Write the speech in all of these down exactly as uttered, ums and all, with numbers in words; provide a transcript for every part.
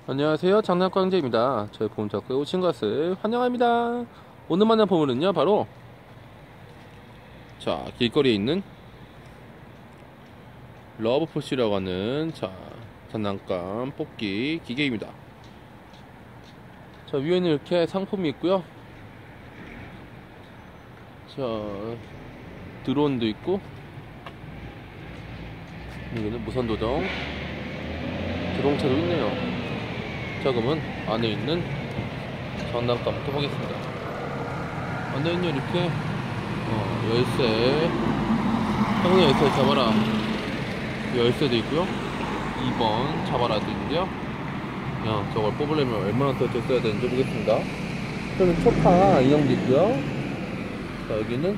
안녕하세요, 장난광재입니다. 저희 봄작구에 오신 것을 환영합니다. 오늘 만난 보물은요, 바로 자 길거리에 있는 러브푸시라고 하는 자 장난감 뽑기 기계입니다. 자, 위에는 이렇게 상품이 있고요. 자, 드론도 있고, 여기는 무선조정 자동차도 있네요. 자, 그러면 안에 있는 장난감부터 보겠습니다. 안에는 이렇게 어, 열쇠, 형의 열쇠 잡아라 열쇠도 있고요. 이 번 잡아라도 있는데요. 그냥 저걸 뽑으려면 얼마나 더 됐어야 되는지 보겠습니다. 여기는 초파 인형도 있고요. 자, 여기는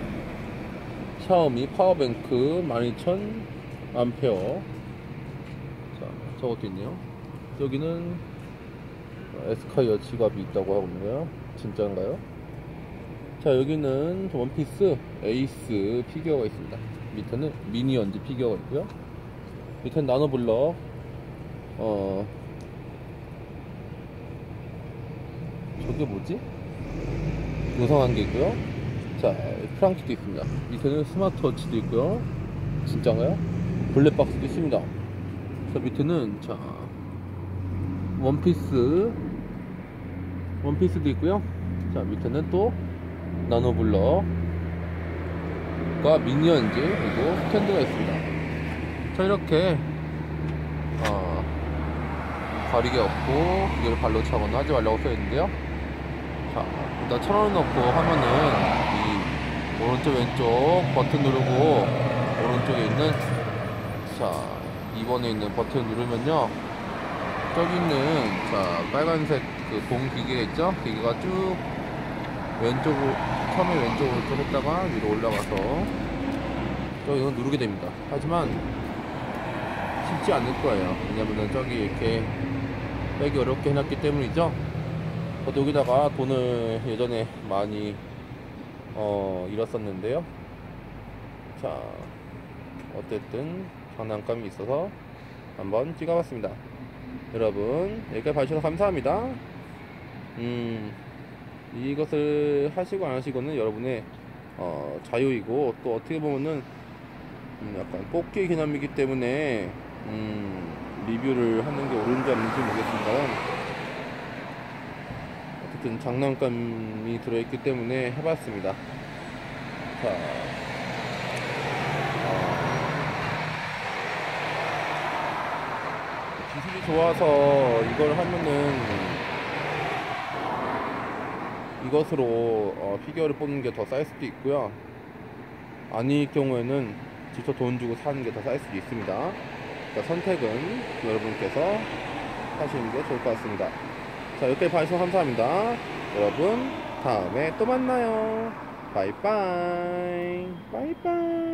샤오미 파워뱅크 만 이천 암페어. 자, 저것도 있네요. 여기는 에스카이어 지갑이 있다고 하고 있네요. 진짜인가요? 자, 여기는 원피스 에이스 피규어가 있습니다. 밑에는 미니언즈 피규어가 있고요. 밑에는 나노블럭 어 저게 뭐지? 요상한 게 있고요. 자, 프랑키도 있습니다. 밑에는 스마트워치도 있고요. 진짜인가요? 블랙박스도 있습니다. 자, 밑에는 자 원피스 원피스도 있고요. 자, 밑에는 또 나노블럭과 미니언즈 그리고 스탠드가 있습니다. 자, 이렇게 어, 가리개 없고 기계를 발로 차거나 하지 말라고 써있는데요. 자, 일단 천 원을 넣고 하면은 이 오른쪽 왼쪽 버튼 누르고 오른쪽에 있는 자 이 번에 있는 버튼 누르면요, 저기 있는 자 빨간색 그 동 기계 있죠? 기계가 쭉 왼쪽으로 처음에 왼쪽으로 쭉 했다가 위로 올라가서 저기 이거 누르게 됩니다. 하지만 쉽지 않을 거예요. 왜냐면은 저기 이렇게 빼기 어렵게 해놨기 때문이죠. 저도 여기다가 돈을 예전에 많이 어 잃었었는데요. 자, 어쨌든 장난감이 있어서 한번 찍어봤습니다. 여러분, 여기까지 봐주셔서 감사합니다. 음 이것을 하시고 안 하시고는 여러분의 어, 자유이고, 또 어떻게 보면은 음, 약간 뽑기 개념이기 때문에 음, 리뷰를 하는 게 옳은지 아닌지 모르겠습니다만, 어쨌든 장난감이 들어있기 때문에 해봤습니다. 자, 어, 기술이 좋아서 이걸 하면은 이것으로 어, 피규어를 뽑는 게 더 쌀 수도 있고요. 아닐 경우에는 직접 돈 주고 사는 게 더 쌀 수도 있습니다. 그러니까 선택은 여러분께서 하시는 게 좋을 것 같습니다. 자, 여기까지 봐주셔서 감사합니다. 여러분, 다음에 또 만나요. 바이바이. 바이바이.